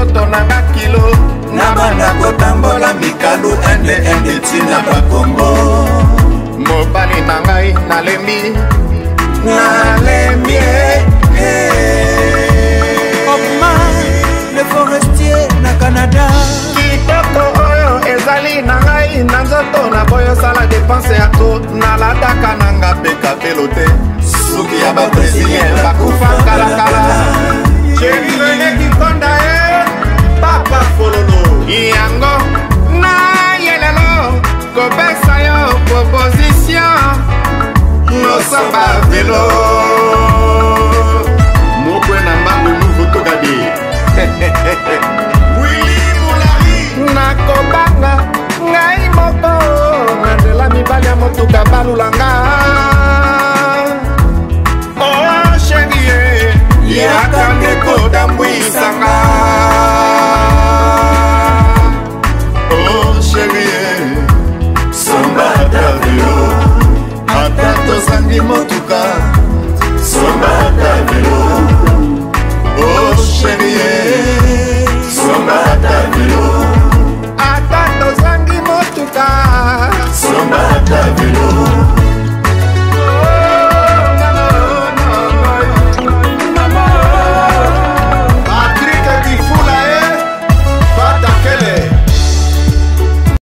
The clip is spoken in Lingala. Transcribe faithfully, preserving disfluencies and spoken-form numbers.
nzoto nanga kilo nabanda kotambola mikalu ende ende tina bakongo mobali na ngai nalembi nalembi Okma le forestier na Canada kitoko oyo ezali na ngai na nzoto na boyo sala dépense ya to nalataka nanga peka pelote suki ya ba brésilien bakufa kalakala Chérie Kikonda e Papa Fololo Yango na yelelo Kopesa yo proposition Nosamba velo